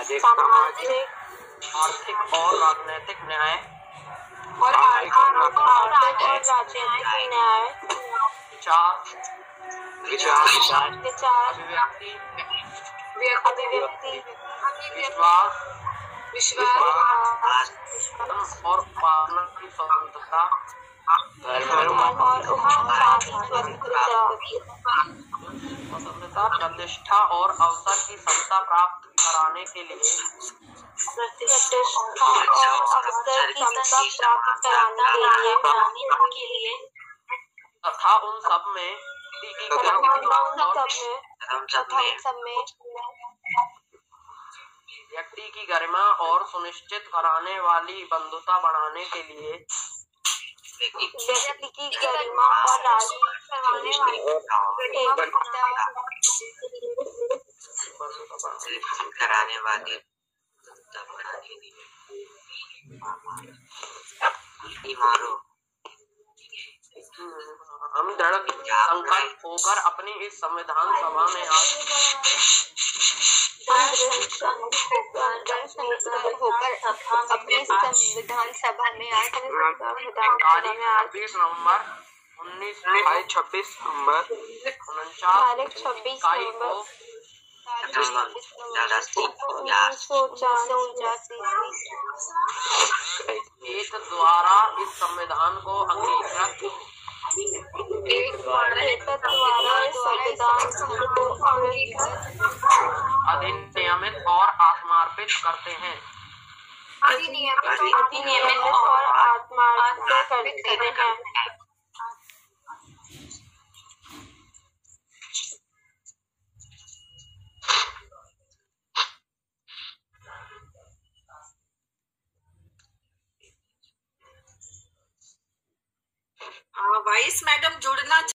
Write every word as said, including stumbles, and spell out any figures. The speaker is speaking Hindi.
सामाजिक, आर्थिक और राजनीतिक न्याय और आर्थिक और राजनीतिक न्याय, विचार विचार, अभिव्यक्ति, अभिव्यक्ति, विश्वास, विश्वास और उपासना की स्वतंत्रता, और उपासना की स्वतंत्रता, प्रतिष्ठा और अवसर की समता प्राप्त कराने के लिए प्रतिष्ठा और अवसर की समता प्राप्त कराने के लिए तथा उन सब में व्यक्ति की गरिमा और सुनिश्चित कराने वाली बंधुता बढ़ाने के लिए व्यक्ति की गरिमा और कराने वाली कराने वाली मारो हम दृढ़ संकल्प होकर अपनी इस संविधान सभा में आज होकर अपनी संविधान सभा में आज छब्बीस नवम्बर उन्नीस छब्बीस नवम्बर उनचास छब्बीस इकाई को एक द्वारा इस संविधान को अंगीकृत अधिनियमित और आत्मार्पित करते हैं अधिनियमित और आत्मार्पित करते हैं। वाइस मैडम जुड़ना